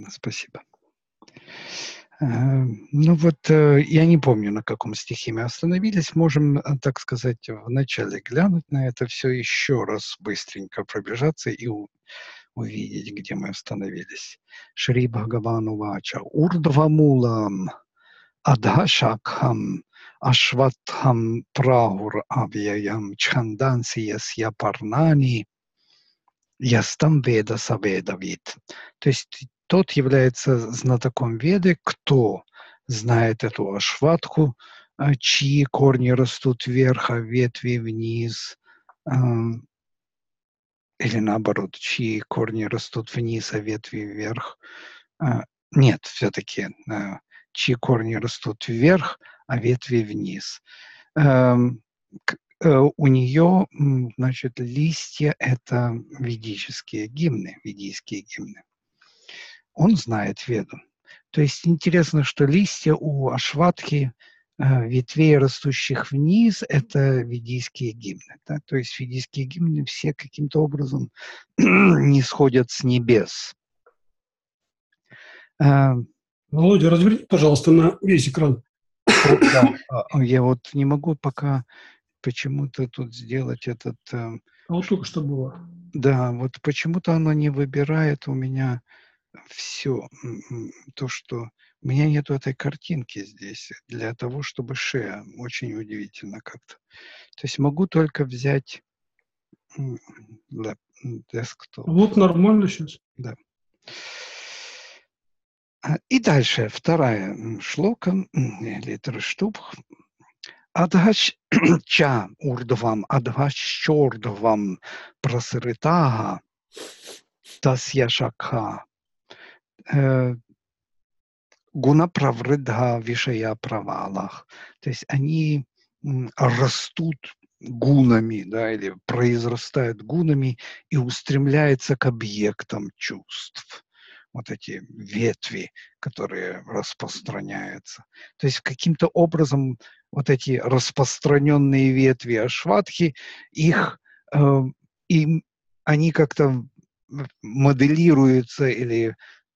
Спасибо. Ну вот, я не помню, на каком стихе мы остановились. Можем, так сказать, вначале глянуть на это все еще раз, быстренько пробежаться и увидеть, где мы остановились. Шри Бхагавану Вача. Урдвамулам Адхашакхам Ашватхам Прагур Авьяям Чханданси Ясья Парнани Ястам Веда Саведавит. То есть тот является знатоком Веды, кто знает эту ашватху, чьи корни растут вверх, а ветви вниз, или наоборот, чьи корни растут вниз, а ветви вверх. Нет, все-таки, чьи корни растут вверх, а ветви вниз. У нее, значит, листья – это ведические гимны, ведийские гимны. Он знает Веду. То есть интересно, что листья у ашватхи, ветвей, растущих вниз, это ведийские гимны. Да? То есть ведийские гимны все каким-то образом не сходят с небес. Володя, разверни, пожалуйста, на весь экран. Да, я вот не могу пока почему-то тут сделать этот... Вот только что было. Да, вот почему-то оно не выбирает у меня все, то, что... У меня нету этой картинки здесь для того, чтобы шея. Очень удивительно как-то. То есть могу только взять десктоп. Вот нормально сейчас. Да. И дальше вторая шлока, или триштубх. Адгача урдвам, адгачордвам прасритага тасья шакха. Гуна правридха вишая правалах. То есть они растут гунами, да, или произрастают гунами и устремляются к объектам чувств. Вот эти ветви, которые распространяются. То есть каким-то образом вот эти распространенные ветви ашватхи, они как-то моделируются или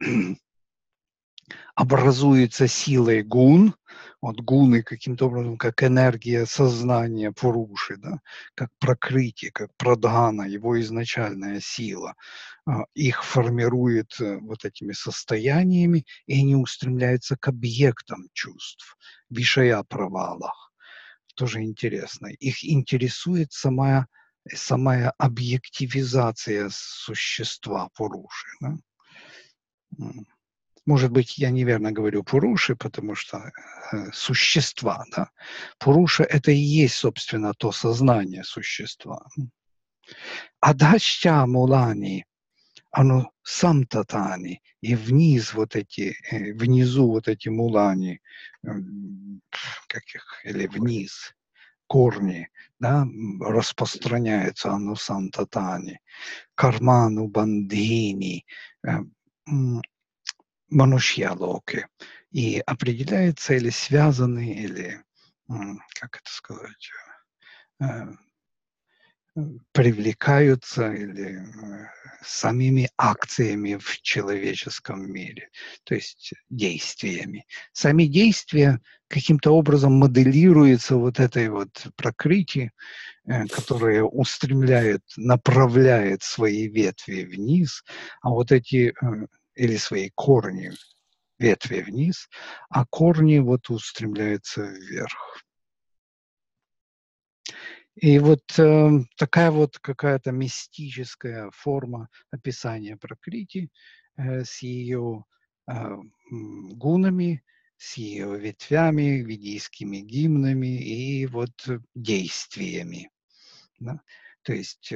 образуется силой гун. Вот гуны каким-то образом, как энергия сознания пуруши, да, как пракрити, как прадхана, его изначальная сила. Их формирует вот этими состояниями, и они устремляются к объектам чувств, вишая провалах. Тоже интересно. Их интересует самая объективизация существа пуруши. Да? Может быть, я неверно говорю пуруши, потому что существа, да. Пуруша – это и есть, собственно, то сознание существа. Адхача мулани, оно сам татани, и внизу вот эти мулани, или вниз, корни, да, распространяются оно сам татани, карману бандини, манушья-локи, и определяется или связаны, или, как это сказать, привлекаются или самими акциями в человеческом мире, то есть действиями. Сами действия каким-то образом моделируются вот этой вот пракрити, которая направляет свои ветви вниз, а вот эти или свои корни, ветви вниз, а корни вот устремляются вверх. И вот такая вот какая-то мистическая форма описания пракрити с ее гунами, с ее ветвями, ведийскими гимнами и вот действиями. Да? То есть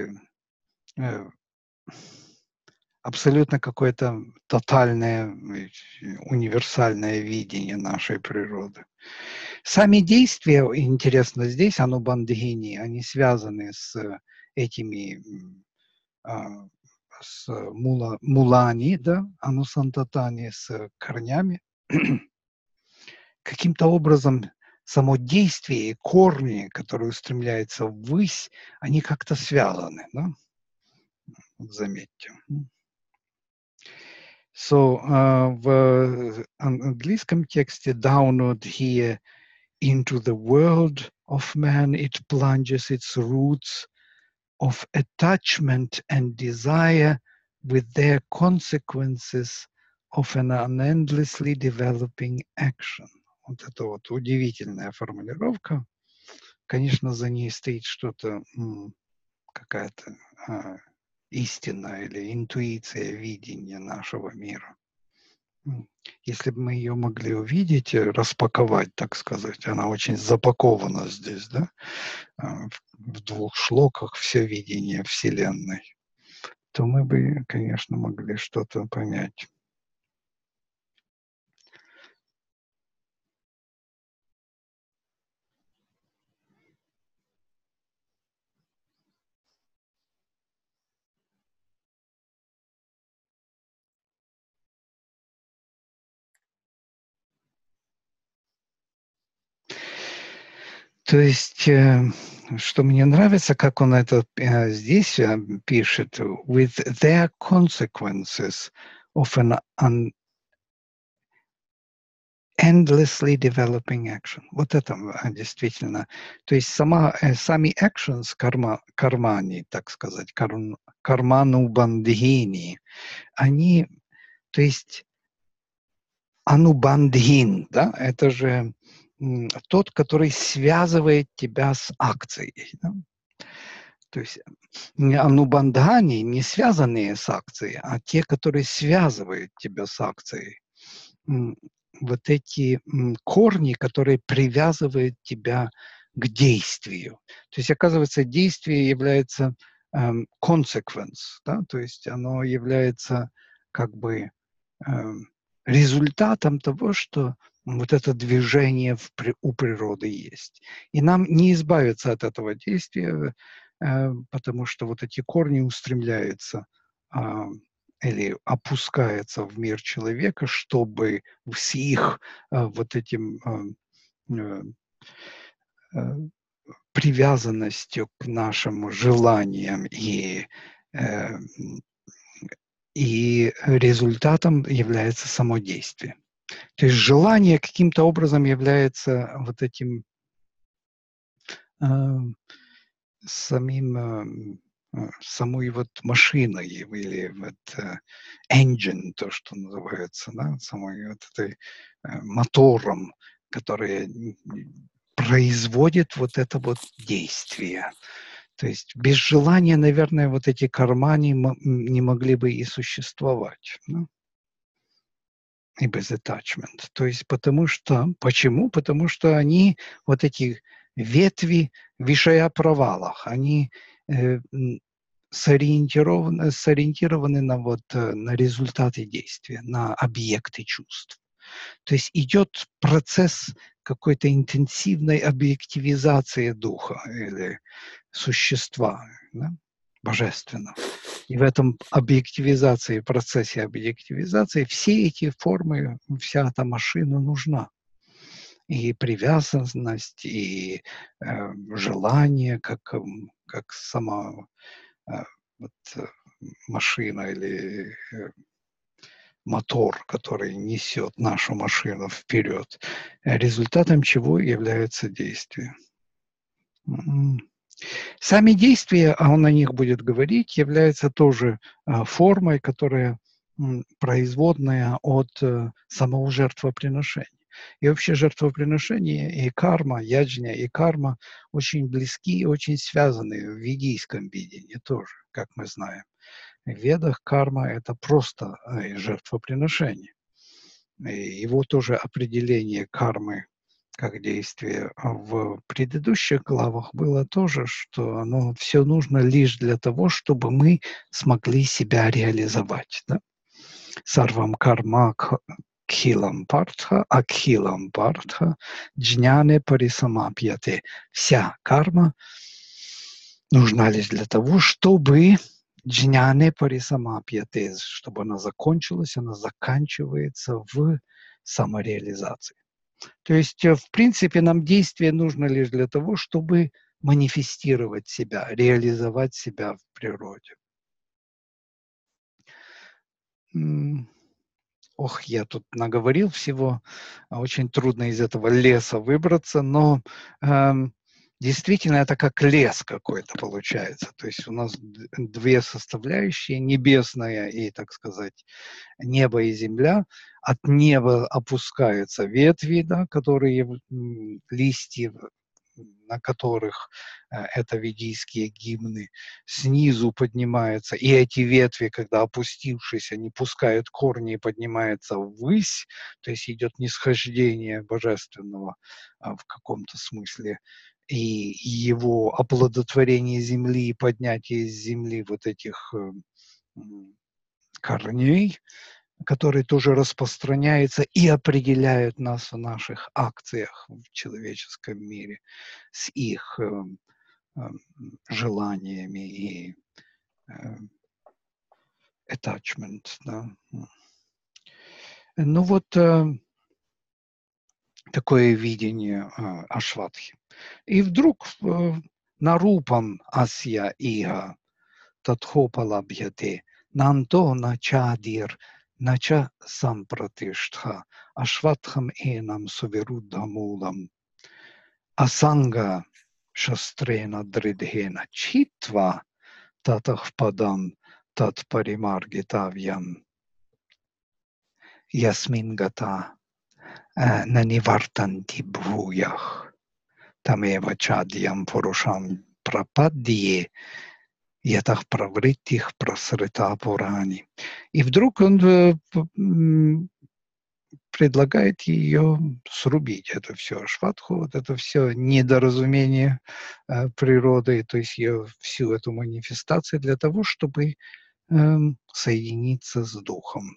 абсолютно какое-то тотальное, универсальное видение нашей природы. Сами действия, интересно, здесь анубандхини, они связаны с этими, с мулани, да, анусантатани, с корнями. Каким-то образом само действие и корни, которые устремляются ввысь, они как-то связаны, да? Заметьте. В английском тексте downward here into the world of man it plunges its roots of attachment and desire with their consequences of an unendlessly developing action. Вот это вот удивительная формулировка. Конечно, за ней стоит что-то, какая-то истина или интуиция видения нашего мира. Если бы мы ее могли увидеть, распаковать, так сказать, она очень запакована здесь, да, в двух шлоках все видение Вселенной, то мы бы, конечно, могли что-то понять. То есть, что мне нравится, как он это здесь пишет, with their consequences of an endlessly developing action. Вот это действительно. То есть сами actions, кармани, так сказать, карманубандхини, они, то есть анубандхин, да, это же тот, который связывает тебя с акцией. Да? То есть анубандхани не связанные с акцией, а те, которые связывают тебя с акцией. Вот эти корни, которые привязывают тебя к действию. То есть, оказывается, действие является consequence, да? То есть оно является как бы результатом того, что вот это движение у природы есть. И нам не избавиться от этого действия, потому что вот эти корни устремляются или опускается в мир человека, чтобы с их вот этим привязанностью к нашим желаниям и результатом является само действие. То есть желание каким-то образом является вот этим самой вот машиной или вот engine, то, что называется, да, самой вот этой мотором, который производит вот это вот действие. То есть без желания, наверное, вот эти карманы не могли бы и существовать. Да? И без attachment. То есть почему? Потому что они, вот эти ветви вишая-провалах, они сориентированы на результаты действия, на объекты чувств. То есть идет процесс какой-то интенсивной объективизации духа или существа, да, божественного. И в этом процессе объективизации все эти формы, вся эта машина нужна. И привязанность, и желание, как сама вот, машина или мотор, который несет нашу машину вперед, результатом чего является действие. Сами действия, а он о них будет говорить, являются тоже формой, которая производная от самого жертвоприношения. И вообще жертвоприношение и карма, яджня и карма очень близки и очень связаны в ведийском видении тоже, как мы знаем. В ведах карма – это просто жертвоприношение. И его тоже определение кармы как действие в предыдущих главах было тоже, что оно все нужно лишь для того, чтобы мы смогли себя реализовать. Да? Сарвам карма кхилам партха, акхилам партха, джняне парисамапьяте. Вся карма нужна лишь для того, чтобы джняне парисамапьяте, чтобы она закончилась, она заканчивается в самореализации. То есть, в принципе, нам действие нужно лишь для того, чтобы манифестировать себя, реализовать себя в природе. Ох, я тут наговорил всего, очень трудно из этого леса выбраться, но действительно это как лес какой-то получается. То есть у нас две составляющие, небесная и, так сказать, небо и земля. От неба опускаются ветви, да, которые, листья, на которых это ведийские гимны, снизу поднимаются, и эти ветви, когда опустившись, они пускают корни и поднимаются ввысь, то есть идет нисхождение божественного в каком-то смысле, и его оплодотворение земли и поднятие из земли вот этих корней, которые тоже распространяются и определяют нас в наших акциях в человеческом мире с их желаниями и attachment. Да. Ну вот такое видение Ашватхи. И вдруг нарупам асья ига татхопалабхяте нанто начадир нача сампратиштха ашватхам энам суверуддхамулам асанга шастрена дридхена читва татах падам тат паримаргитавьям ясмин гата нанивартанти бхуях тамева чадьям пурушам прападдие ятах правриттих прасрита пурани. И вдруг он предлагает ее срубить, это все Ашватху, вот это все недоразумение природы, то есть ее всю эту манифестацию для того, чтобы соединиться с Духом.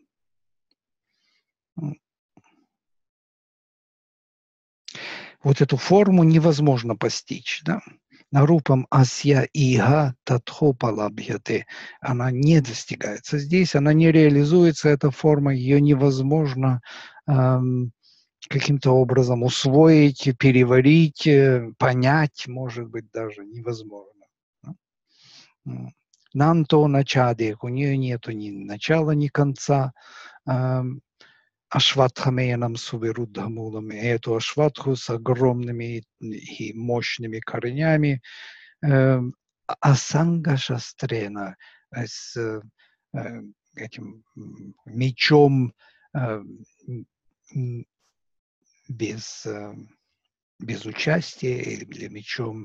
Вот эту форму невозможно постичь, да? Нарупам асья ига татхопалабхяте. Она не достигается здесь, она не реализуется, эта форма, ее невозможно каким-то образом усвоить, переварить, понять, может быть, даже невозможно. Нанто начадек, у нее нету ни начала, ни конца. Ашватхамеянам суверуддхамулам, и эту ашватху с огромными и мощными коренями, асанга шастрена, с этим мечом без участия или мечом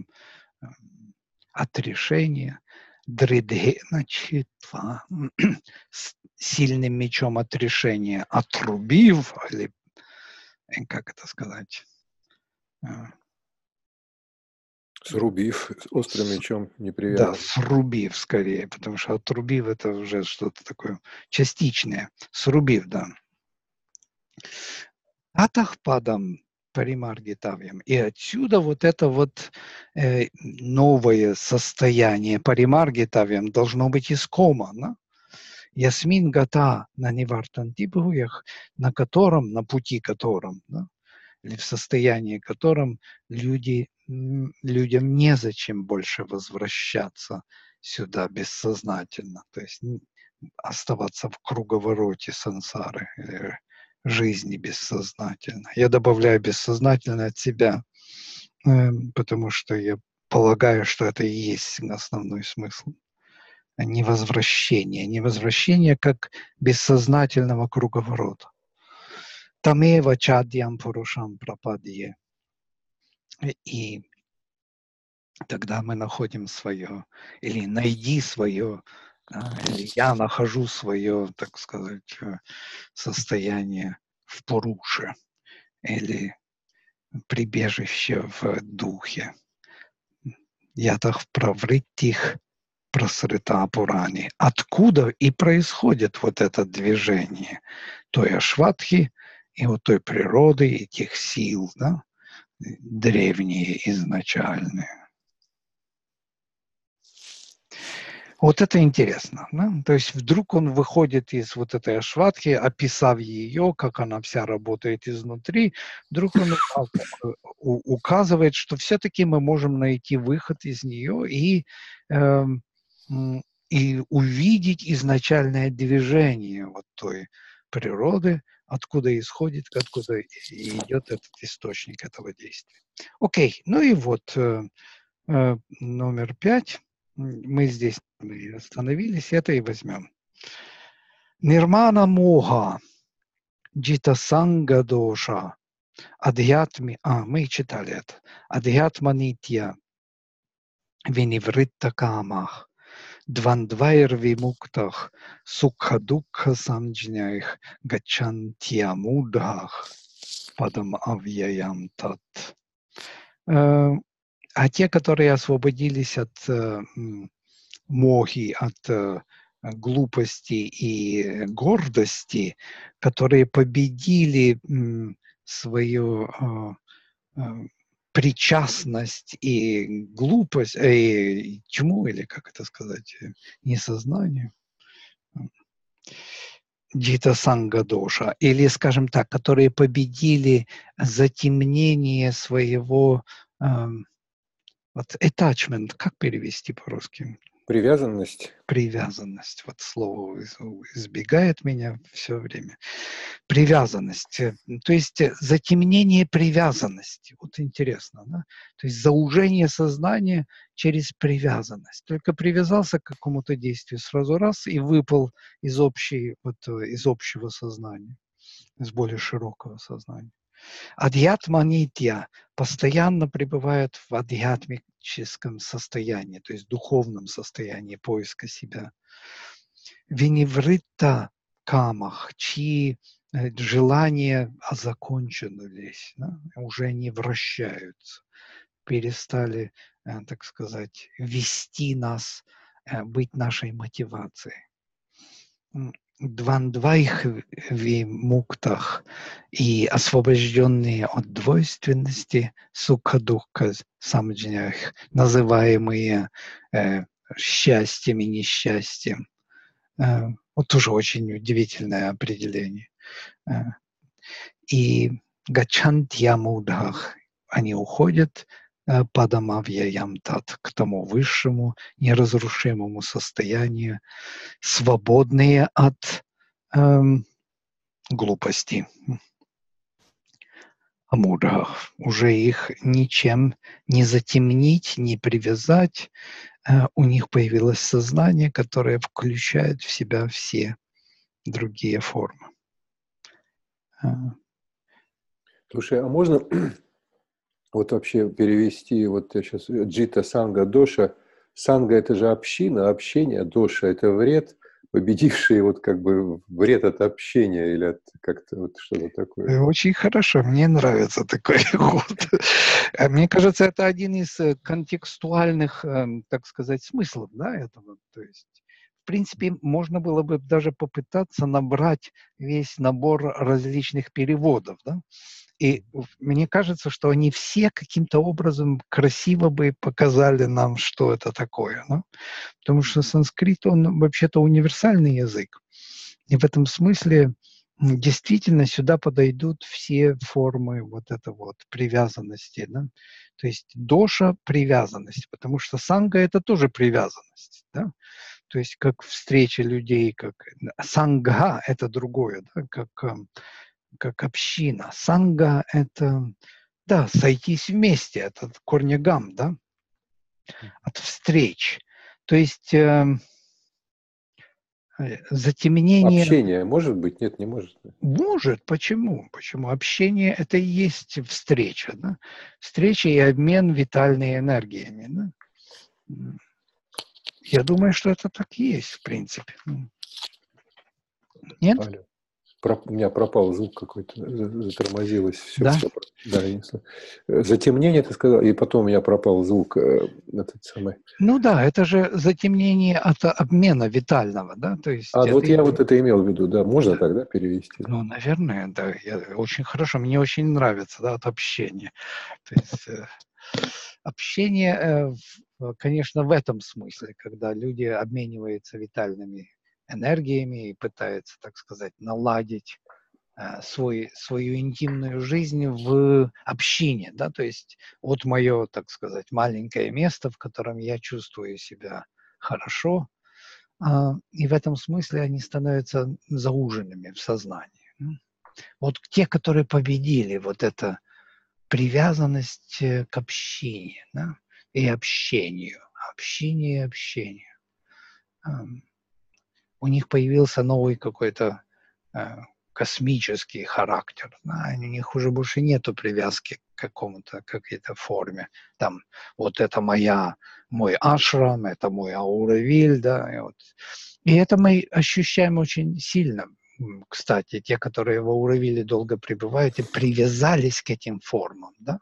отрешения, дридхена читва, с сильным мечом отрешения, отрубив, или как это сказать? Срубив острым мечом неприятным. Да, срубив скорее, потому что отрубив это уже что-то такое частичное. Срубив, да. Атахпадам паримаргитавьям. И отсюда вот это вот новое состояние паримаргитавьям должно быть искомано. Ясмин гата на невартантибуях, на котором, на пути котором, да, или в состоянии котором людям незачем больше возвращаться сюда бессознательно, то есть оставаться в круговороте сансары, или жизни бессознательно. Я добавляю бессознательно от себя, потому что я полагаю, что это и есть основной смысл. Невозвращение как бессознательного круговорота. Тамева чадьям пурушам прападье. И тогда мы находим свое, или найди свое, или я нахожу свое, так сказать, состояние в Пуруше, или прибежище в духе. Ятах правриттих прасрита пурани. Откуда и происходит вот это движение той ашватхи и вот той природы, и тех сил, да, древние, изначальные. Вот это интересно. Да? То есть вдруг он выходит из вот этой ашватхи, описав ее, как она вся работает изнутри, вдруг он указывает, что все-таки мы можем найти выход из нее и увидеть изначальное движение вот той природы, откуда исходит, откуда идет этот источник этого действия. Окей, ну и вот номер 5. Мы здесь остановились, это и возьмем. Нирмана моха, джита санга доша, адхьятми, мы читали это, адхьятма нитья, винивритта камах, двандвайр вимуктах, сукха дукха самджняих, гачантья мудхах, падам авьяям тат. А те, которые освободились от мохи, от глупости и гордости, которые победили свою причастность и глупость, тьму, или как это сказать, несознание, джита санга доша, или, скажем так, которые победили затемнение своего вот attachment, как перевести по-русски? Привязанность. Привязанность. Вот слово избегает меня все время. Привязанность. То есть затемнение привязанности. Вот интересно, да? То есть заужение сознания через привязанность. Только привязался к какому-то действию сразу раз и выпал из общего сознания, из более широкого сознания. Адхьятма нитья постоянно пребывает в адхьятмическом состоянии, то есть духовном состоянии поиска себя. Винивритта камах, чьи желания закончились, да, уже не вращаются, перестали, так сказать, вести нас, быть нашей мотивацией. Двандвайх вимуктах и освобожденные от двойственности, сукха-дукха самджнях, называемые счастьем и несчастьем. Вот тоже очень удивительное определение. И гачантьямудхах, они уходят падамавьяямтат, к тому высшему, неразрушимому состоянию, свободные от глупости. Амудхах. Уже их ничем не затемнить, не привязать. У них появилось сознание, которое включает в себя все другие формы. Слушай, а можно вот вообще перевести, вот я сейчас, джита санга доша, санга это же община, общение, доша это вред, победивший вот как бы вред от общения или от как-то вот что-то такое. Очень хорошо, мне нравится такой ход. Мне кажется, это один из контекстуальных, так сказать, смыслов, да, этого. То есть, в принципе, можно было бы даже попытаться набрать весь набор различных переводов, да. И мне кажется, что они все каким-то образом красиво бы показали нам, что это такое. Да? Потому что санскрит, он вообще-то универсальный язык. И в этом смысле действительно сюда подойдут все формы вот этой вот привязанности. Да? То есть доша – привязанность, потому что санга – это тоже привязанность. Да? То есть как встреча людей, как сангха – это другое, да? как община. Санга – это, да, сойтись вместе, это от корня гам, да, от встреч. То есть затемнение… Общение может быть? Нет, не может. Может. Почему? Почему? Общение – это и есть встреча. Да? Встреча и обмен витальными энергиями. Да? Я думаю, что это так и есть, в принципе. Нет? Алло. У меня пропал звук какой-то, затормозилось все. Да? Да, затемнение, ты сказал, и потом у меня пропал звук этот самый. Ну да, это же затемнение от обмена витального, да, то есть… Вот я вот это имел в виду, да, можно да. тогда перевести? Ну, наверное, да, очень хорошо, мне очень нравится, да, от общения. То есть общение, конечно, в этом смысле, когда люди обмениваются витальными энергиями и пытаются, так сказать, наладить свою интимную жизнь в общине, да, то есть вот мое, так сказать, маленькое место, в котором я чувствую себя хорошо, И в этом смысле они становятся зауженными в сознании. Вот те, которые победили вот эту привязанность к общине, да, и общению, общению. У них появился новый какой-то космический характер. Да? У них уже больше нету привязки к какому-то, какой-то форме. Там, вот это мой ашрам, это мой ауравиль, да, и это мы ощущаем очень сильно. Кстати, те, которые в ауравиле долго пребывают и привязались к этим формам, да,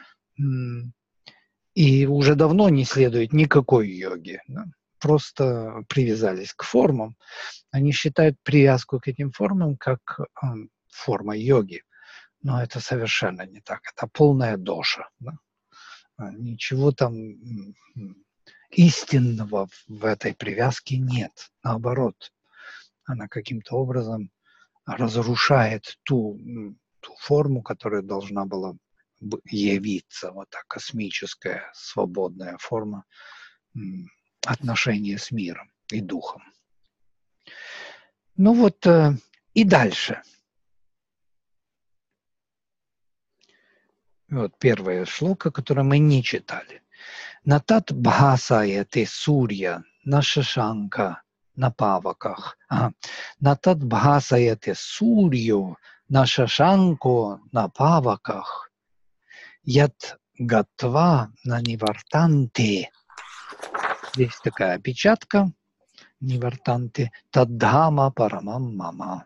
и уже давно не следует никакой йоги, да? Просто привязались к формам. Они считают привязку к этим формам как форма йоги. Но это совершенно не так. Это полная доша. Да? Ничего там истинного в этой привязке нет. Наоборот, она каким-то образом разрушает ту форму, которая должна была явиться. Вот та космическая, свободная форма отношения с миром и духом. Ну вот, и дальше. Вот первая шлока, которую мы не читали. Натат бхасаяте сурья на шашанка на паваках. Натат бхасаяте сурью на шашанку на паваках. Яд гатва на нивартанте. Здесь такая опечатка. Нивартанте таддхама парамам мама.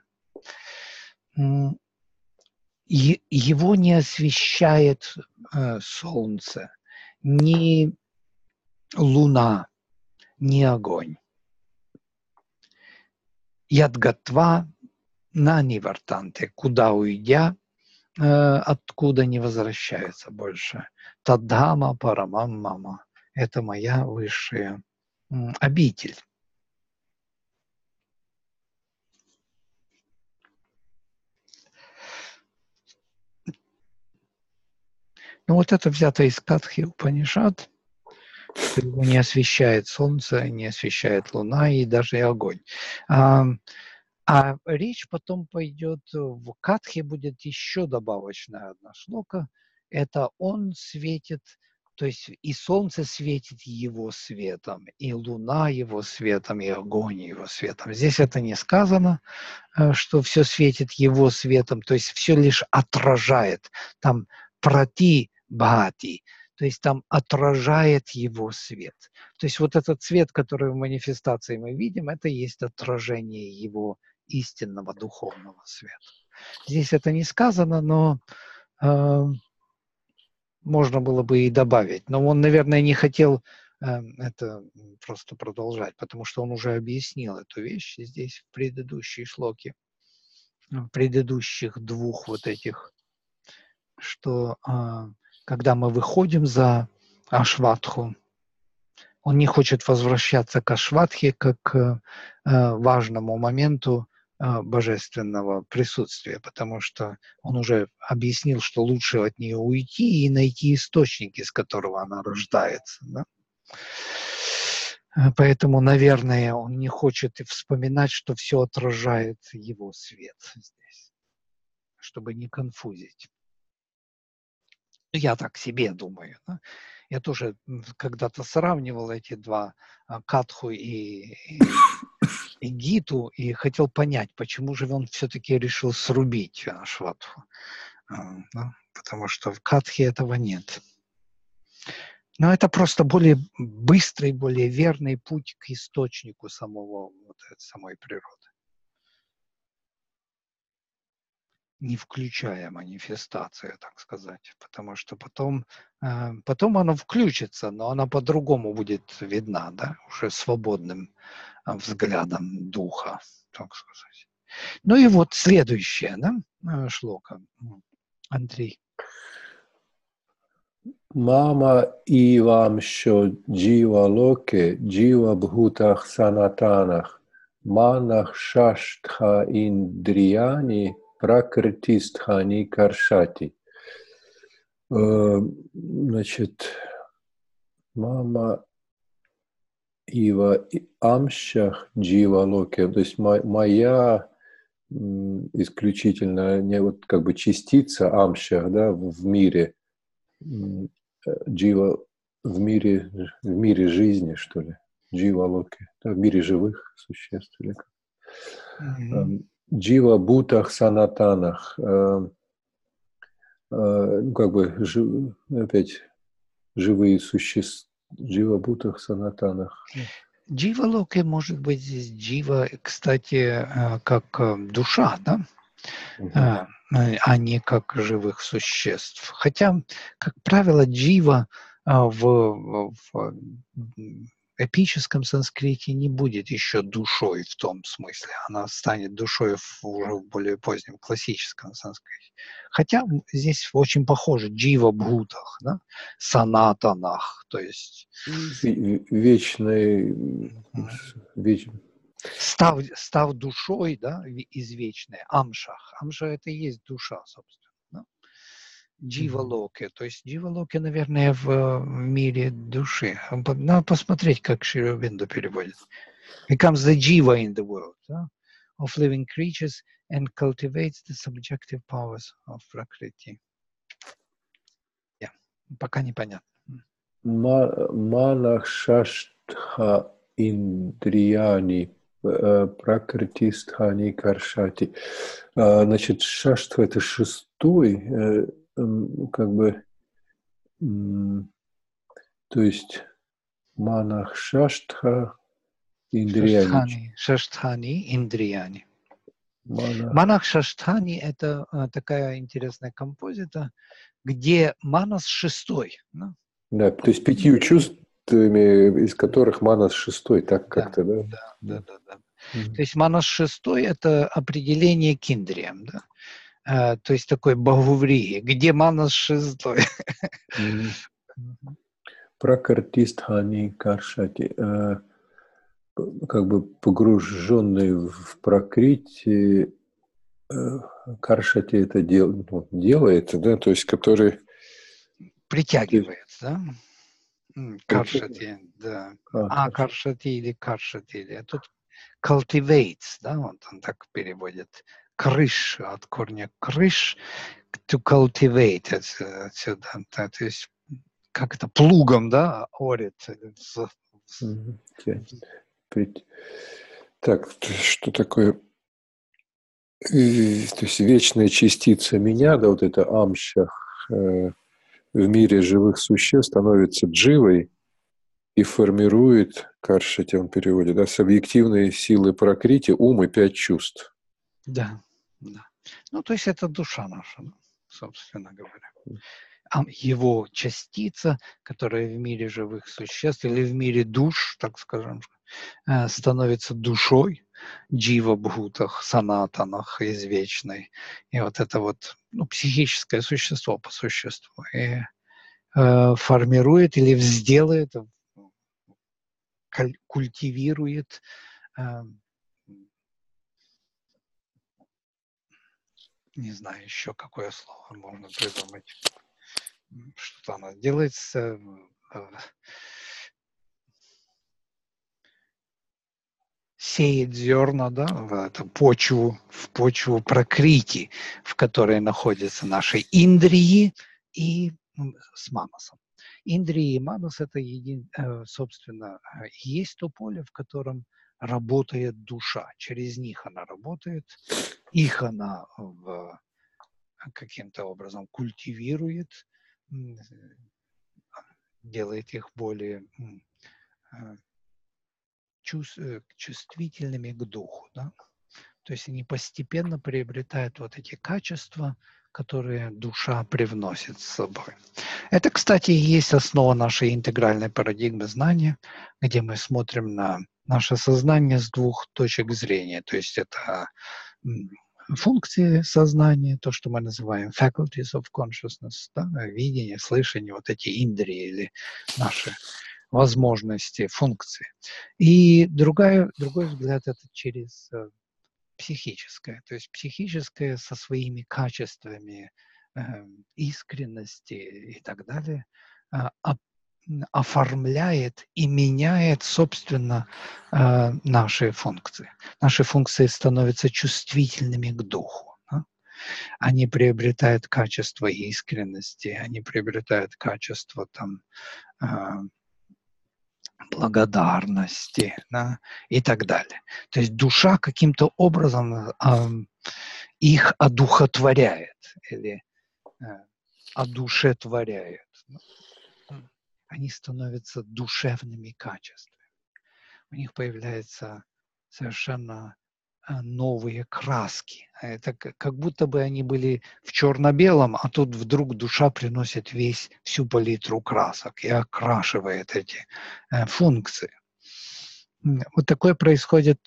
Его не освещает солнце, ни луна, ни огонь. Ядгатва на нивартанте, куда уйдя, откуда не возвращается больше. Таддхама парамам мама. Это моя высшая обитель. Ну вот это взято из Катхи Упанишад, что его не освещает солнце, не освещает луна и даже и огонь. А речь потом пойдет, в Катхе будет еще добавочная одна шлока. Это он светит, то есть и солнце светит его светом, и луна его светом, и огонь его светом. Здесь это не сказано, что все светит его светом, то есть все лишь отражает. Там прати бхати, то есть там отражает его свет. То есть вот этот цвет, который в манифестации мы видим, это есть отражение его истинного духовного света. Здесь это не сказано, но можно было бы и добавить. Но он, наверное, не хотел это просто продолжать, потому что он уже объяснил эту вещь здесь, в предыдущей шлоке, в предыдущих двух вот этих, что когда мы выходим за Ашватху, он не хочет возвращаться к Ашватхе как к важному моменту божественного присутствия, потому что он уже объяснил, что лучше от нее уйти и найти источник, из которого она рождается. Да? Поэтому, наверное, он не хочет вспоминать, что все отражает его свет здесь, чтобы не конфузить. Я так себе думаю. Да? Я тоже когда-то сравнивал эти два, Катху и Гиту, и хотел понять, почему же он все-таки решил срубить Ашватху. Да? Потому что в Катхе этого нет. Но это просто более быстрый, более верный путь к источнику самой природы. Не включая манифестацию, так сказать. Потому что потом она включится, но она по-другому будет видна, да, уже свободным взглядом духа, так сказать. Ну и вот следующее, да, шлока. Андрей. Мама ивамшо джива локе, джива бхутах санатанах, манах шаштха индрияни, пракритистхани каршати. Значит, мама Ива амшах джива локе, то есть моя исключительно не вот как бы частица амшах, да, в мире джива, в мире жизни, что ли, джива локе, да, в мире живых существ или как. Джива бутах санатанах, как бы опять живые существа, джива бутах санатанах. Джива локе может быть здесь джива, кстати, как душа, да? А не как живых существ. Хотя, как правило, джива в эпическом санскрите не будет еще душой в том смысле. Она станет душой уже в более позднем классическом санскрите. Хотя здесь очень похоже джива бхутах, да? Санатанах, то есть Вечный, став душой, да, извечной, амшах. Амша — это и есть душа, собственно. Да? Джива-локе. То есть джива-локе, наверное, в мире души. Надо посмотреть, как Шри Ауробиндо переводит. Becomes the jiva in the world, да? Of living creatures and cultivates the subjective powers of Prakriti. Yeah. Пока непонятно. Манахшаштха индрияни пракритистхани каршати. Значит, шаштха — это шестой, как бы, то есть манахшаштха индрияни. Шаштхани индрияни. Манах Шаштхани — это такая интересная композита, где манас шестой. Да? Да, то есть 5 чувствами, из которых манас шестой, так как-то, да? Да. То есть манас шестой — это определение к индриям, да? То есть такой бхававриги, где манас шестой. Пракартистхани каршати. Как бы погруженный в пракрити, каршати это делает, да, то есть который притягивает, да? Каршати, да. Каршати или каршати. А тут cultivates, да, вот он так переводит. Крыш, от корня крыш, to cultivate отсюда. Да, то есть как это, плугом, да, орет. Так, что такое? То есть вечная частица меня, да, вот это амшах в мире живых существ становится дживой и формирует, каршати он переводит, да, с объективной силы пракрити ум и 5 чувств. Да. Ну, то есть это душа наша, собственно говоря. Его частица, которая в мире живых существ или в мире душ, так скажем, становится душой, джива-бхутах, санатанах, извечной. И вот это вот психическое существо по существу. И формирует или сделает, культивирует не знаю еще какое слово можно придумать. Что-то оно делается сеет зерна, да, в эту почву, в почву пракрити, в которой находятся наши индрии и с манасом. Индрии и манас — это, собственно, есть то поле, в котором работает душа. Через них она работает, их она каким-то образом культивирует, делает их более чувствительными к духу. Да? То есть они постепенно приобретают вот эти качества, которые душа привносит с собой. Это, кстати, и есть основа нашей интегральной парадигмы знания, где мы смотрим на наше сознание с двух точек зрения. То есть это функции сознания, то, что мы называем faculties of consciousness, да, видение, слышание, вот эти индрии или наши возможности, функции. И другой взгляд — это через психическое. То есть психическое со своими качествами искренности и так далее оформляет и меняет, собственно, наши функции. Наши функции становятся чувствительными к духу. Да? Они приобретают качество искренности, они приобретают качество там, благодарности, да, и так далее. То есть душа каким-то образом их одухотворяет или одушевляет. Они становятся душевными качествами. У них появляются совершенно новые краски. Это как будто бы они были в черно-белом, а тут вдруг душа приносит всю палитру красок и окрашивает эти функции. Вот такое происходит,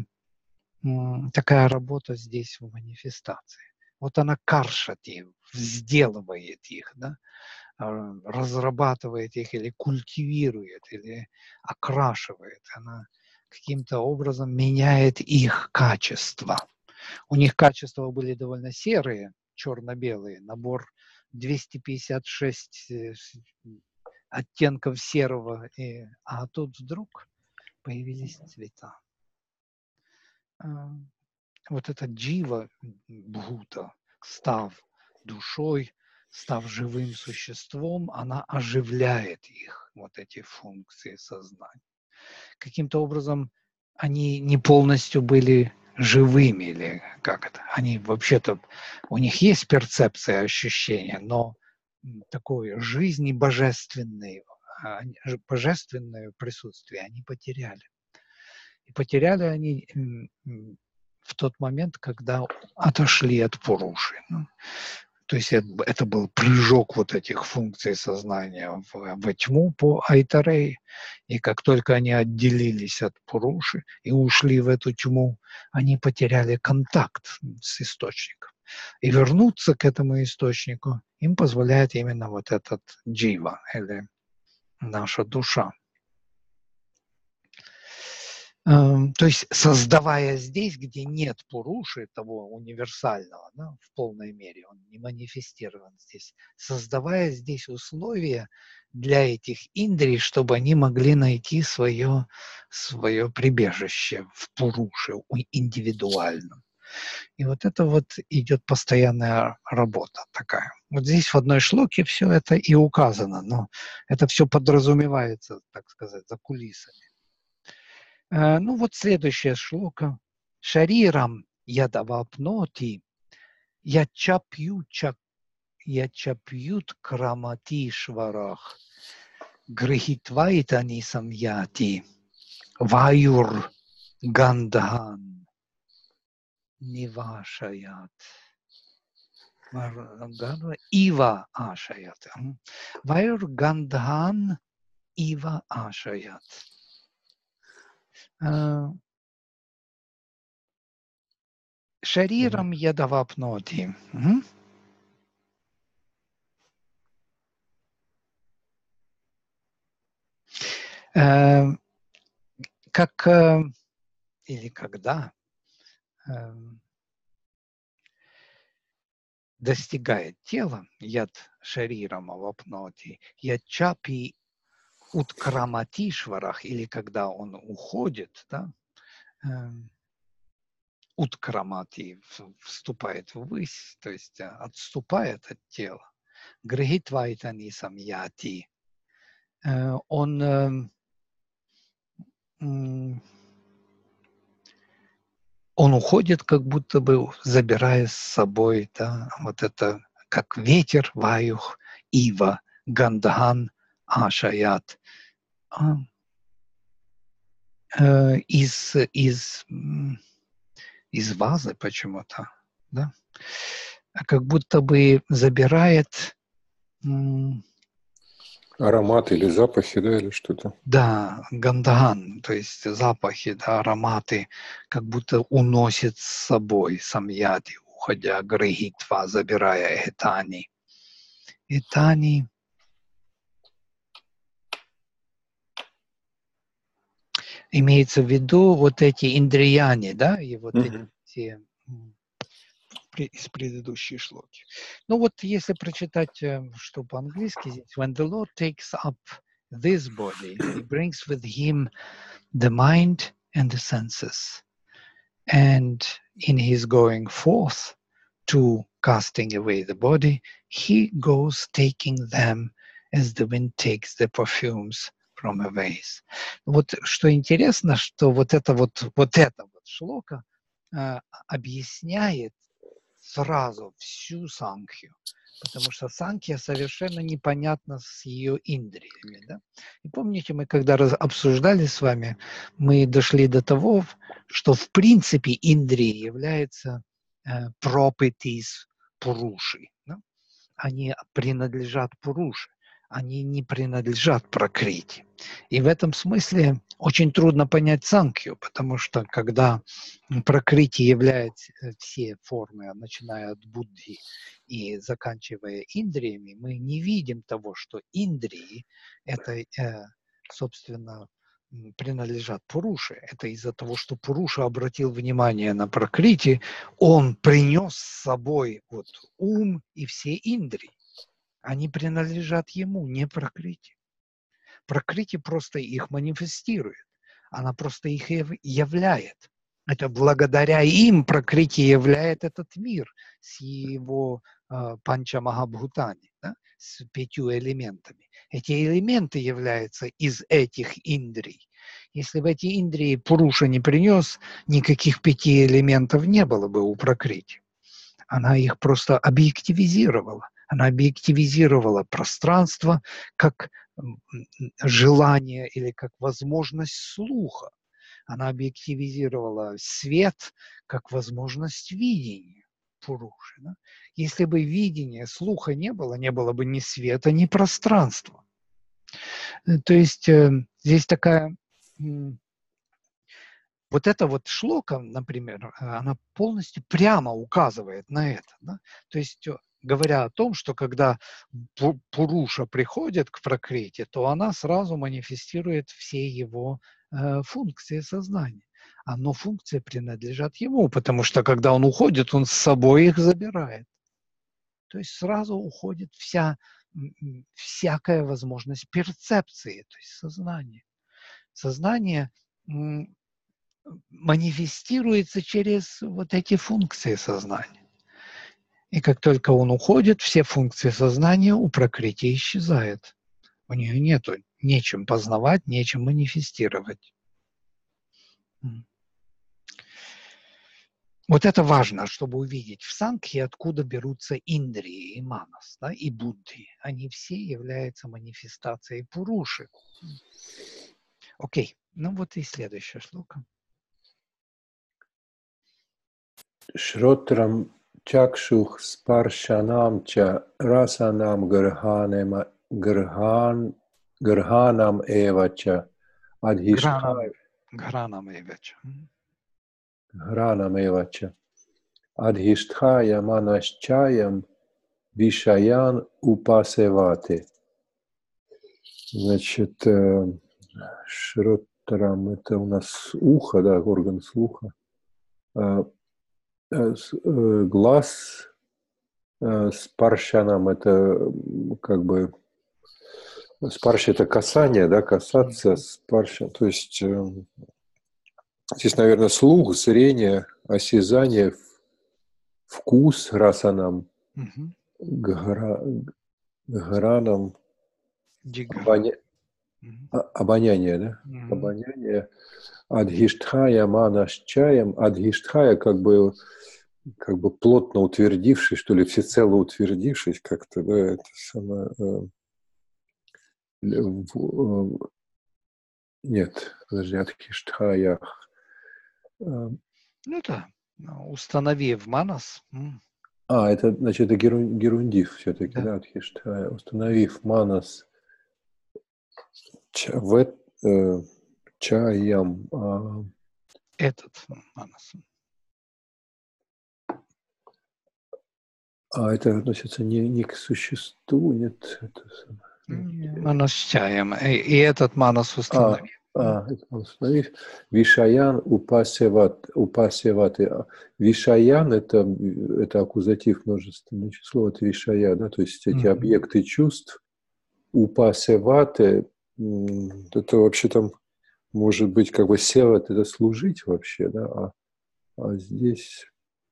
такая работа здесь в манифестации. Вот она каршит их, сделывает их, да? Разрабатывает их или культивирует, или окрашивает. Она каким-то образом меняет их качество. У них качества были довольно серые, черно-белые, набор 256 оттенков серого, а тут вдруг появились цвета. Вот эта джива, бхута, став душой, став живым существом, она оживляет их, вот эти функции сознания. Каким-то образом они не полностью были живыми, или как это? Они вообще-то, у них есть перцепция, ощущения, но такое жизни божественное присутствие они потеряли. И потеряли они в тот момент, когда отошли от Пуруши. То есть это был прыжок вот этих функций сознания во тьму по Айтарей. И как только они отделились от Пуруши и ушли в эту тьму, они потеряли контакт с источником. И вернуться к этому источнику им позволяет именно вот этот джива, или наша душа. То есть, создавая здесь, где нет Пуруши, того универсального, да, в полной мере, он не манифестирован здесь, создавая здесь условия для этих индрий, чтобы они могли найти свое прибежище в Пуруше, индивидуальном. И вот это вот идет постоянная работа такая. Вот здесь в одной шлоке все это и указано, но это все подразумевается, так сказать, за кулисами. Ну вот следующая шлока. Шарирам ядавапноти ячапьют краматишварах грихитвайтани самьяти ваюр гандхан нивашаят. Ива ашаят. Ваюр гандхан ива ашаят. Шарирам ядавапноти. Как или когда достигает тело яд шарирам авапноти, яд чапи уткраматишварах, или когда он уходит, да, уткрамати, вступает ввысь, то есть отступает от тела. Грихитвайтани самьяти. Он уходит, как будто бы забирая с собой, да, вот это, как ветер, ваюх, ива, гандхан, ашаят, из вазы почему-то, да, как будто бы забирает ароматы или запахи, да, или что-то. Да, гандхан, то есть запахи, да, ароматы, как будто уносит с собой самьяти, уходя грихитва, забирая этани. Этани имеется в виду вот эти индрияни, да, и вот эти из предыдущей шлоки. Ну вот если прочитать, что по-английски здесь, when the Lord takes up this body, he brings with him the mind and the senses. And in his going forth to casting away the body, he goes taking them as the wind takes the perfumes from a vase. Вот что интересно, что вот эта шлока объясняет сразу всю санкхью, потому что санкхья совершенно непонятна с ее индриями. Да? И помните, мы когда обсуждали с вами, мы дошли до того, что в принципе индрии являются properties пуруши. Да? Они принадлежат пуруше, они не принадлежат пракрити. И в этом смысле очень трудно понять санкхью, потому что когда пракрити является все формы, начиная от буддхи и заканчивая индриями, мы не видим того, что индрии это, собственно, принадлежат пуруше. Это из-за того, что пуруша обратил внимание на пракрити, он принес с собой вот ум и все индрии. Они принадлежат ему, не пракрити. Пракрити просто их манифестирует. Она просто их являет. Это благодаря им пракрити являет этот мир с его панчамахабхутани, да, с 5 элементами. Эти элементы являются из этих индрий. Если бы эти индрии пуруша не принес, никаких 5 элементов не было бы у пракрити. Она их просто объективизировала. Она объективизировала пространство как желание или как возможность слуха. Она объективизировала свет как возможность видения пуруши. Да? Если бы видения, слуха не было бы ни света, ни пространства. То есть здесь такая... Вот эта вот шлока, например, она полностью прямо указывает на это. Да? То есть, говоря о том, что когда пуруша приходит к пракрити, то она сразу манифестирует все его функции сознания. Но функции принадлежат ему, потому что когда он уходит, он с собой их забирает. То есть сразу уходит всякая возможность перцепции, то есть сознания. Сознание манифестируется через вот эти функции сознания. И как только он уходит, все функции сознания у пракрити исчезают. У нее нету нечем познавать, нечем манифестировать. Вот это важно, чтобы увидеть в санкхье, откуда берутся индрии и манас, да, и буддхи. Они все являются манифестацией пуруши. Окей, ну вот и следующая шлока. Шротрам чакшух спаршанам ча расанам гарханам эвача адхиштхай Гранам эвача. Гранам эвача адхиштхая манашчаям вишаян упасеваты. Значит, шротрам это у нас ухо, да, орган слуха. Глаз спаршанам это как бы спарш это касание, да, касаться спарша. То есть здесь, наверное, слух, зрение, осязание, вкус расанам, гранам, обоняние, да, обоняние. Адхиштхая манашчаем, адхиштхая как бы плотно утвердившись, что ли, всецело утвердившись как-то, да, это самое... Нет, подожди, адхиштхая... Ну да, установив манас. Это, значит, это герундив все-таки, да, адхиштхая. Установив манас чаям. Этот манас. Это относится не к существу, нет. Манас чаям. И этот манас установив. Это установив. Вишаян упасеваты. Вишаян это аккузатив множественное число, это вишая, да, то есть эти объекты чувств. Упасеваты, это вообще там может быть как бы севат это служить вообще, да, а здесь...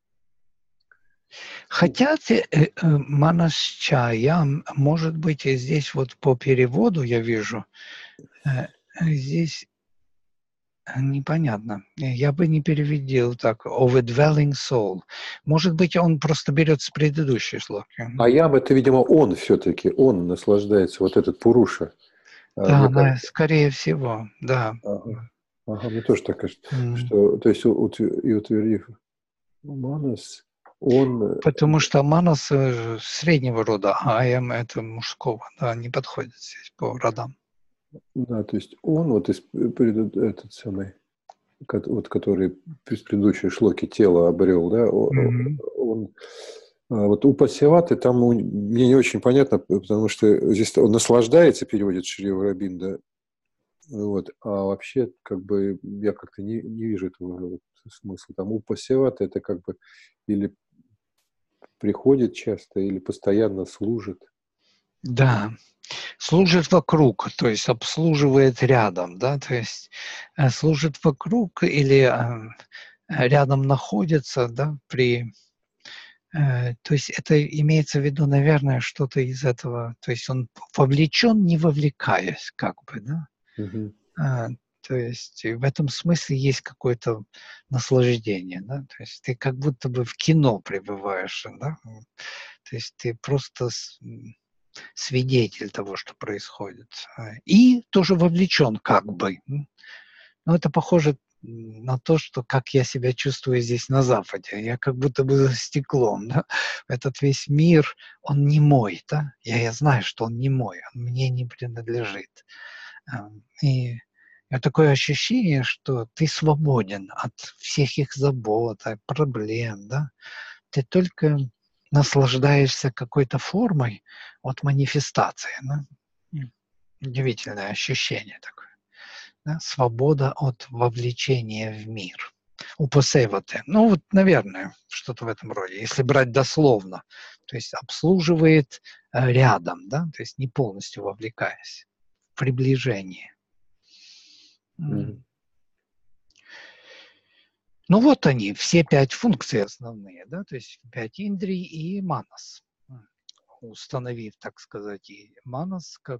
Хотя манасчая, может быть, и здесь вот по переводу я вижу, здесь непонятно. Я бы не переводил так. Overdwelling soul. Может быть, он просто берет с предыдущей шлоки. А ям это, видимо, он все-таки, он наслаждается, вот этот Пуруша. Да, Мне кажется. скорее всего, да. Ага. Ага, мне тоже так кажется, М. что, то есть, и утвердив Манас, он... Потому что манас среднего рода, а аям это мужского, да, не подходит здесь по родам. Да, то есть он вот этот самый, вот, который из предыдущей шлоки тело обрел, да, он вот у Пасеваты там мне не очень понятно, потому что здесь он наслаждается, переводит Шри Рабин, да, вот, а вообще как бы я как-то не вижу этого смысла. Там у Пасеваты это как бы или приходит часто, или постоянно служит. Да, служит вокруг, то есть обслуживает рядом, да, то есть служит вокруг или рядом находится, да, то есть это имеется в виду, наверное, что-то из этого, то есть он вовлечен, не вовлекаясь, как бы, да. Угу. То есть в этом смысле есть какое-то наслаждение, да, то есть ты как будто бы в кино пребываешь, да, то есть ты просто свидетель того, что происходит, и тоже вовлечен как бы. Но это похоже на то, что как я себя чувствую здесь на Западе. Я как будто бы за стеклом, да? Этот весь мир, он не мой, да? Я знаю, что он не мой, он мне не принадлежит. И такое ощущение, что ты свободен от всех их забот, от проблем, да? Ты только наслаждаешься какой-то формой от манифестации. Да? Удивительное ощущение такое. Да? Свобода от вовлечения в мир. Упосеваты. Ну, вот, наверное, что-то в этом роде. Если брать дословно. То есть обслуживает рядом, да? То есть не полностью вовлекаясь в приближение. Угу. Ну, вот они, все 5 функций основные, да? То есть 5 индрий и манас. Установив, так сказать, и манас как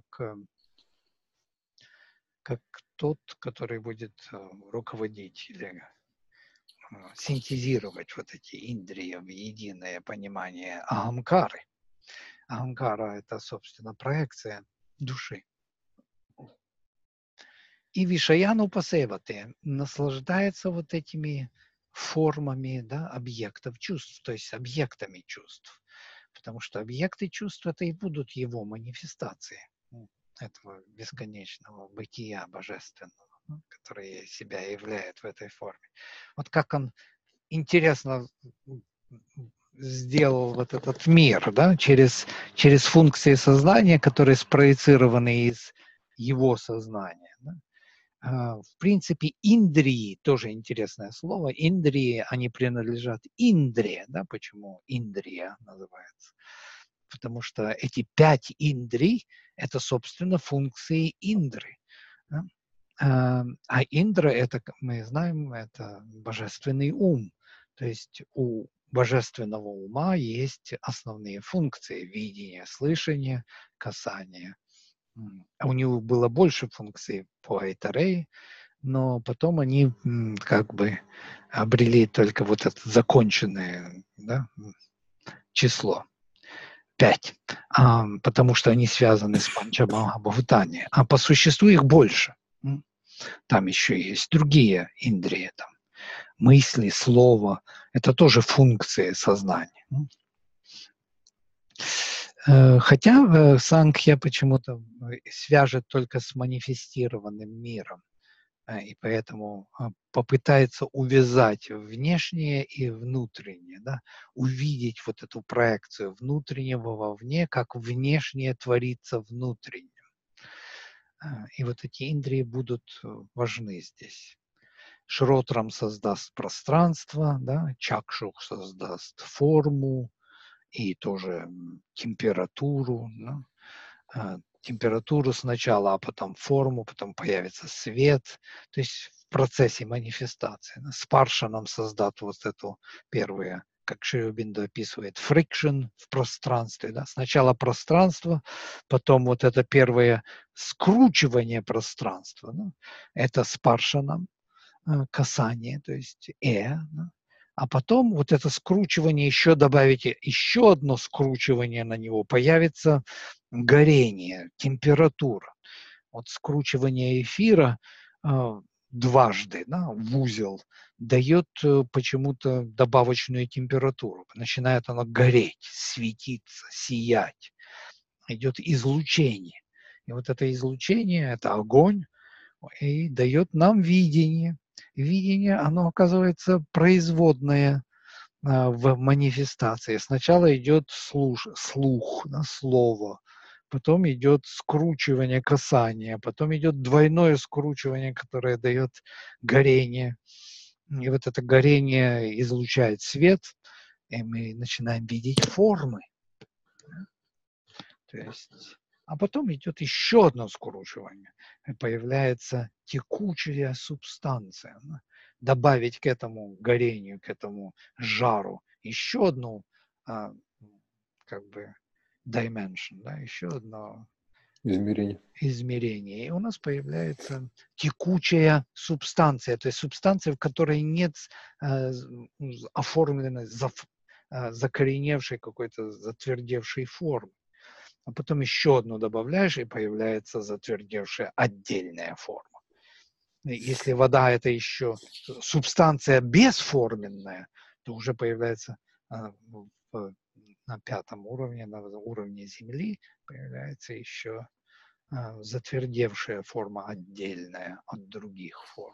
тот, который будет руководить или синтезировать вот эти индрии в единое понимание ахамкары. Ахамкара – это, собственно, проекция души. И вишаяну пасевате наслаждается вот этими формами, да, объектов чувств, то есть объектами чувств. Потому что объекты чувств – это и будут его манифестации этого бесконечного бытия божественного, которое себя являет в этой форме. Вот как он интересно сделал вот этот мир, да, через функции сознания, которые спроецированы из его сознания. Да. В принципе, индрии, тоже интересное слово, индрии, они принадлежат Индре, да, почему Индрия называется? Потому что эти 5 индрий – это, собственно, функции Индры. Да? А Индра – это, мы знаем, это божественный ум. То есть у божественного ума есть основные функции – видение, слышание, касание. А у него было больше функций по Айтарей, но потом они как бы обрели только вот это законченное, да, число. 5, потому что они связаны с Панчамахабхутани. А по существу их больше. Там еще есть другие индрии, там, мысли, слово. Это тоже функции сознания. Хотя Сангхья почему-то свяжет только с манифестированным миром. И поэтому попытается увязать внешнее и внутреннее, да? Увидеть вот эту проекцию внутреннего вовне, как внешнее творится внутренним. И вот эти индрии будут важны здесь. Шротрам создаст пространство, да? Чакшух создаст форму и тоже температуру, да? температуру сначала, а потом форму, потом появится свет. То есть в процессе манифестации. Спарша нам создаст вот эту первую, как Шри Ауробиндо описывает, friction в пространстве. Да? Сначала пространство, потом вот это первое скручивание пространства. Да? Это спарша нам, касание, то есть да? А потом вот это скручивание, еще добавите еще одно скручивание на него, появится горение, температура. Вот скручивание эфира дважды, да, в узел дает почему-то добавочную температуру. Начинает оно гореть, светиться, сиять. Идет излучение. И вот это излучение, это огонь, и дает нам видение. Видение, оно оказывается производное в манифестации. Сначала идет слух, да, слово, потом идет скручивание, касание, потом идет двойное скручивание, которое дает горение. И вот это горение излучает свет, и мы начинаем видеть формы. То есть, а потом идет еще одно скручивание, и появляется текучая субстанция. Добавить к этому горению, к этому жару еще одну как бы dimension, да, еще одно измерение. И у нас появляется текучая субстанция, то есть субстанция, в которой нет оформленной, закореневшей какой-то затвердевшей формы. А потом еще одну добавляешь, и появляется затвердевшая отдельная форма. Если вода – это еще субстанция бесформенная, то уже появляется на 5-м уровне, на уровне Земли, появляется еще затвердевшая форма, отдельная от других форм.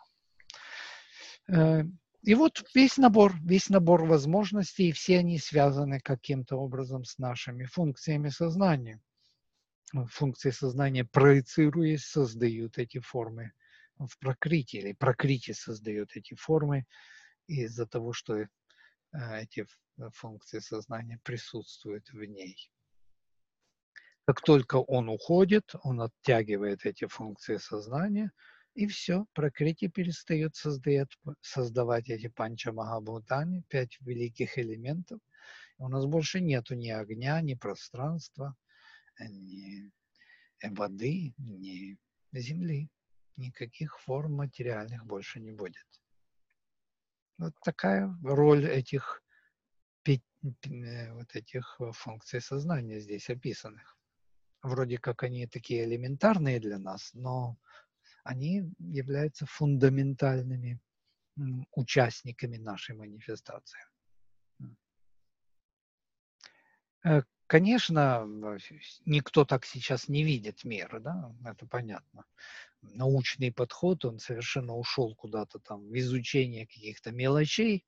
И вот весь набор возможностей, и все они связаны каким-то образом с нашими функциями сознания. Функции сознания, проецируясь, создают эти формы в пракрити, или пракрити создает эти формы из-за того, что эти функции сознания присутствуют в ней. Как только он уходит, он оттягивает эти функции сознания, и все, пракрити перестает создавать эти панча-махабхутани, 5 великих элементов. У нас больше нету ни огня, ни пространства, ни воды, ни земли. Никаких форм материальных больше не будет. Вот такая роль этих функций сознания здесь описанных. Вроде как они такие элементарные для нас, но они являются фундаментальными участниками нашей манифестации. Конечно, никто так сейчас не видит мир, да, это понятно. Научный подход, он совершенно ушел куда-то там в изучение каких-то мелочей,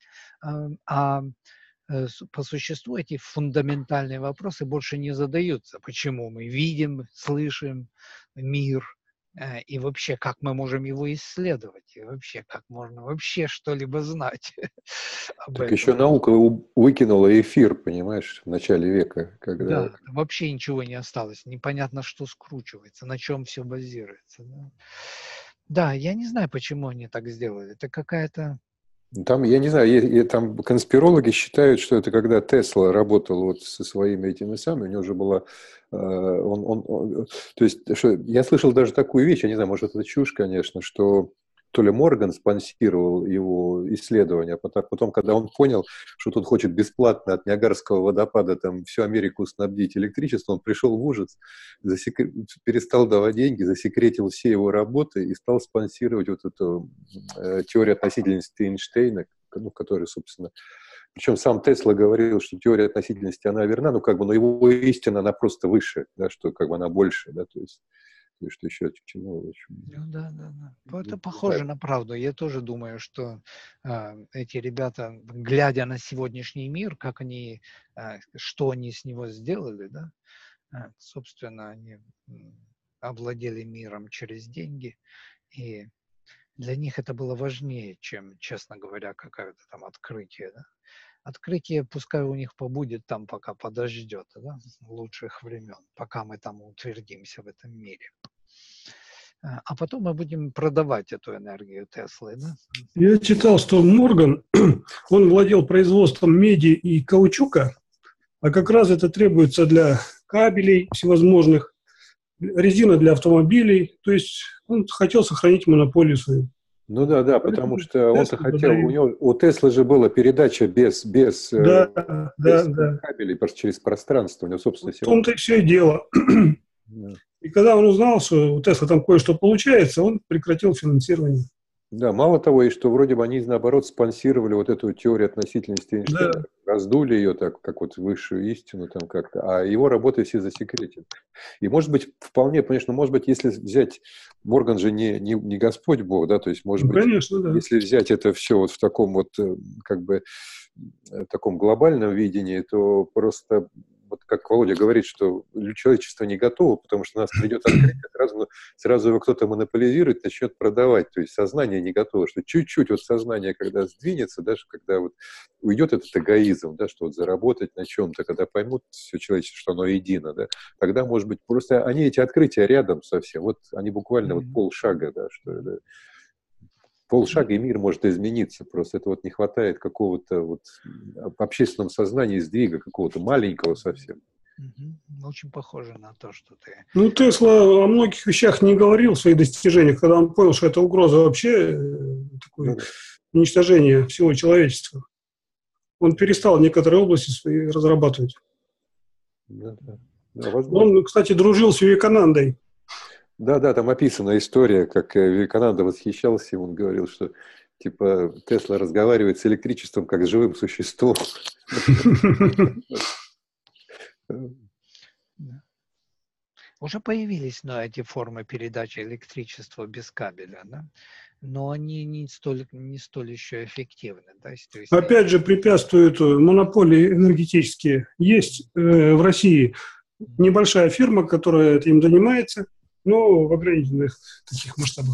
по существу эти фундаментальные вопросы больше не задаются. Почему мы видим, слышим мир, и вообще, как мы можем его исследовать, и вообще, как можно вообще что-либо знать об Так этом. еще наука выкинула эфир, понимаешь, в начале века, когда... Да, вообще ничего не осталось, непонятно, что скручивается, на чем все базируется. Да, я не знаю, почему они так сделали. Это какая-то... Там, я не знаю, там конспирологи считают, что это когда Тесла работал вот со своими этими самыми, у него уже была... то есть, что, я слышал даже такую вещь, я не знаю, может, это чушь, конечно, что то ли Морган спонсировал его исследования, а потом, когда он понял, что тут хочет бесплатно от Ниагарского водопада там всю Америку снабдить электричеством, он пришел в ужас, перестал давать деньги, засекретил все его работы и стал спонсировать вот эту теорию относительности Эйнштейна, ну, которая, собственно... Причем сам Тесла говорил, что теория относительности, она верна, но как бы, но его истина, она просто выше, да, что как бы она больше, да, то есть что еще, ну, в общем, Да. Это похоже на правду. Я тоже думаю, что эти ребята, глядя на сегодняшний мир, как они, что они с него сделали, да, собственно, они овладели миром через деньги, и для них это было важнее, чем, честно говоря, какое-то там открытие, да? Открытие пускай у них побудет там, пока подождет, да, лучших времен, пока мы там утвердимся в этом мире. А потом мы будем продавать эту энергию Теслы, да? Я читал, что Морган, он владел производством меди и каучука, а как раз это требуется для кабелей всевозможных, резина для автомобилей. То есть он хотел сохранить монополию свою. Ну да, да, потому что он-то хотел, у Теслы же была передача без Да. кабелей, просто через пространство, у него собственно В том-то и все и дело. Да. И когда он узнал, что у Тесла там кое-что получается, он прекратил финансирование. Да, мало того, и что вроде бы они, наоборот, спонсировали вот эту теорию относительности Эйнштейна, Да. раздули ее так, как вот высшую истину там как-то, а его работы все засекретили. И, может быть, вполне, конечно, может быть, если взять, Морган же не Господь Бог, да, то есть, может быть, конечно, да. если взять это все вот в таком вот, как бы, таком глобальном видении, то просто, вот как Володя говорит, что человечество не готово, потому что у нас придет открытие, сразу его кто-то монополизирует, начнет продавать, то есть сознание не готово, что чуть-чуть вот сознание, когда сдвинется, даже когда вот уйдет этот эгоизм, да, что вот заработать на чем-то, когда поймут все человечество, что оно едино, да, тогда, может быть, просто они, эти открытия рядом совсем, вот они буквально вот полшага, да, что это... Полшага, и мир может измениться. Просто это вот не хватает какого-то вот в общественном сознании сдвига, какого-то маленького совсем. Очень похоже на то, что ты... Ну, Тесла о многих вещах не говорил в своих достижениях, когда он понял, что это угроза вообще, такое уничтожение всего человечества. Он перестал некоторые области свои разрабатывать. Да, возможно. Он, кстати, дружил с Вивеканандой. Да, там описана история, как Вивекананда восхищался им, он говорил, что типа Тесла разговаривает с электричеством как с живым существом. Уже появились эти формы передачи электричества без кабеля, да? Но они не столь еще эффективны. Да? То есть, опять же, препятствуют монополии энергетические. Есть в России небольшая фирма, которая этим занимается, но в ограниченных таких масштабах.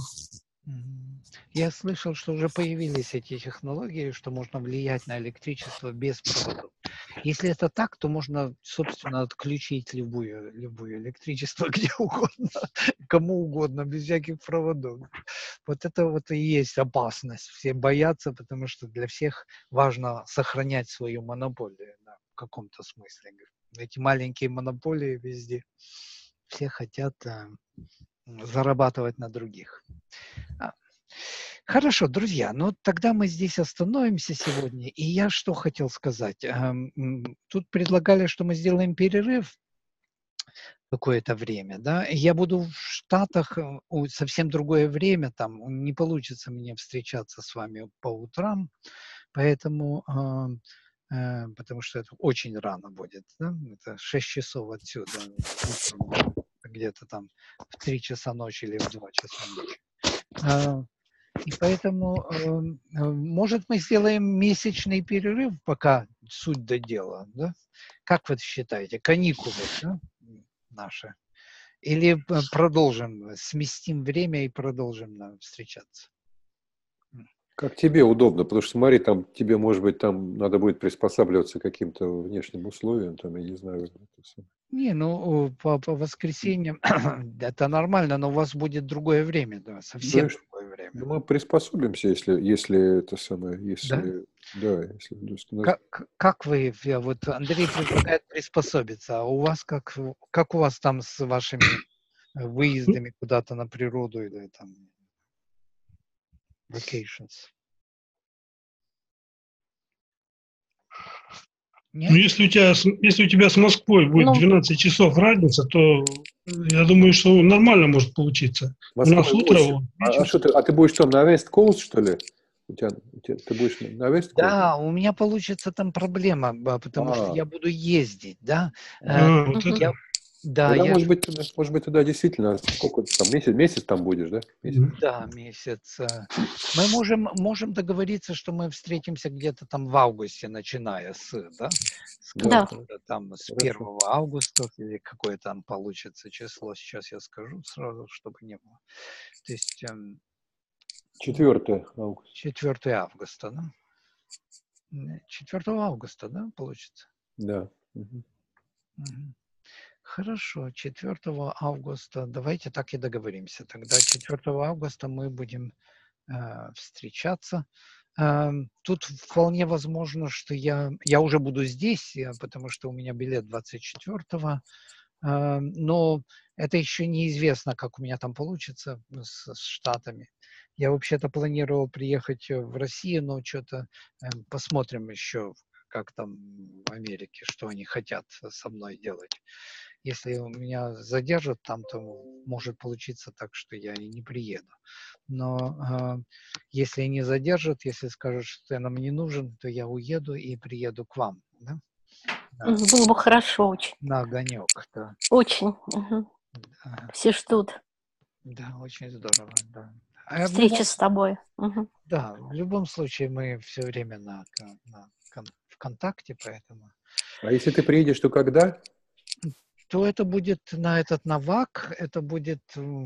Я слышал, что уже появились эти технологии, что можно влиять на электричество без проводов. Если это так, то можно, собственно, отключить любое электричество где угодно, кому угодно, без всяких проводов. Вот это вот и есть опасность. Все боятся, потому что для всех важно сохранять свою монополию, да, в каком-то смысле. Эти маленькие монополии везде. Все хотят зарабатывать на других. Хорошо, друзья, тогда мы здесь остановимся сегодня. И я что хотел сказать. Тут предлагали, что мы сделаем перерыв какое-то время, да. Я буду в Штатах совсем другое время, там не получится мне встречаться с вами по утрам, поэтому, потому что это очень рано будет, да? Это 6 часов отсюда, где-то там в 3 часа ночи или в 2 часа ночи. И поэтому, может, мы сделаем месячный перерыв, пока суть до дела, да? Как вы считаете, каникулы, да, наши? Или продолжим, сместим время и продолжим встречаться? Как тебе удобно, потому что смотри, там тебе, может быть, там надо будет приспосабливаться к каким-то внешним условиям, там, я не знаю. Не, по воскресеньям это нормально, но у вас будет другое время, да, совсем другое время. Ну, мы приспособимся, если это самое, если, да, как вы, вот Андрей предлагает приспособиться, а у вас как у вас там с вашими выездами куда-то на природу или там vacations? Нет? Ну, если у тебя с Москвой будет 12 часов разница, то я думаю, что нормально может получиться. Москва, у нас утро. ты будешь что, на West Coast, что ли? Ты будешь на West Coast? Да, у меня получится там проблема, потому что я буду ездить, да. Вот это. Да, может быть, туда действительно, сколько там, месяц там будешь, да? Да, месяц. Мы можем договориться, что мы встретимся где-то там в августе, начиная там с 1 августа, или какое там получится число, сейчас я скажу сразу, чтобы не было. То есть 4 августа. 4 августа, да? 4 августа, да, получится? Да. Мгм. Мгм. Хорошо, 4 августа. Давайте так и договоримся. Тогда 4 августа мы будем встречаться. Тут вполне возможно, что я уже буду здесь, потому что у меня билет 24-го. Но это еще неизвестно, как у меня там получится с Штатами. Я вообще-то планировал приехать в Россию, но что-то посмотрим еще, как там в Америке, что они хотят со мной делать. Если у меня задержат там, то может получиться так, что я и не приеду. Но если не задержат, если скажут, что я нам не нужен, то я уеду и приеду к вам, да? Было бы хорошо очень. На огонек, да. Очень. Ага. Все ждут Да, очень здорово, да. А в встречи любом, с тобой. да, в любом случае мы все время в контакте, поэтому. А если ты приедешь, то когда? То это будет на ВАК, это будет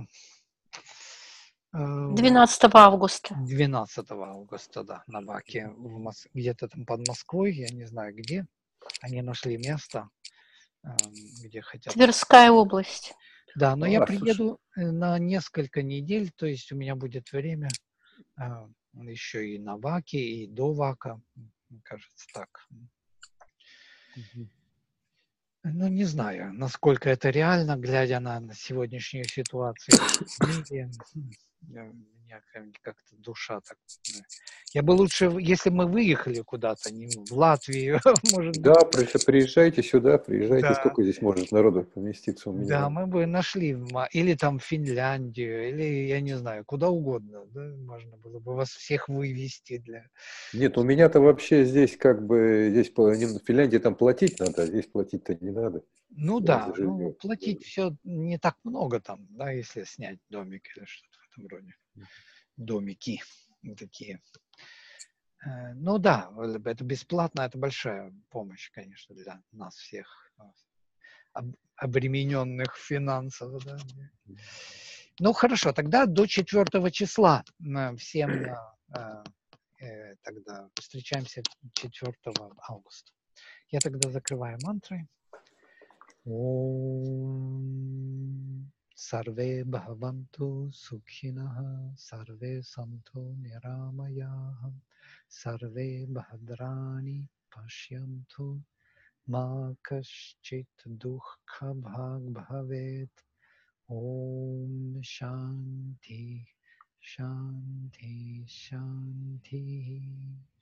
12 августа. 12 августа, да, на ВАКе, где-то там под Москвой, я не знаю где. Они нашли место, где хотят. Тверская область. Да, но я Слушай. приеду на несколько недель, то есть у меня будет время еще и на ВАКе, и до ВАКа, мне кажется, так. Мгм. Ну, не знаю, насколько это реально, глядя на сегодняшнюю ситуацию в мире. У меня как-то душа так. Я бы лучше, если мы выехали куда-то, не в Латвию, может быть. Да, приезжайте сюда, приезжайте. Да, Сколько здесь может народу поместиться у да, меня? мы бы нашли или там Финляндию, или я не знаю, куда угодно, да, можно было бы вас всех вывести для. Нет, у меня-то вообще здесь как бы, здесь в Финляндии там платить надо, а здесь платить-то не надо. Ну За да, ну жилье. платить все не так много там, да, если снять домик или что-то в этом роде. Домики такие. Ну да, это бесплатно, это большая помощь, конечно, для нас всех, обремененных финансово, да. Ну хорошо, тогда до 4 числа всем тогда встречаемся 4 августа. Я тогда закрываю мантры. Om Sarve Bhavantu Sukhinah Sarve Santu Niramayah Sarve Bhadrani Pashyantu Ma Kaschit Dukha Bhag Bhavet Om Shanti Shanti Shanti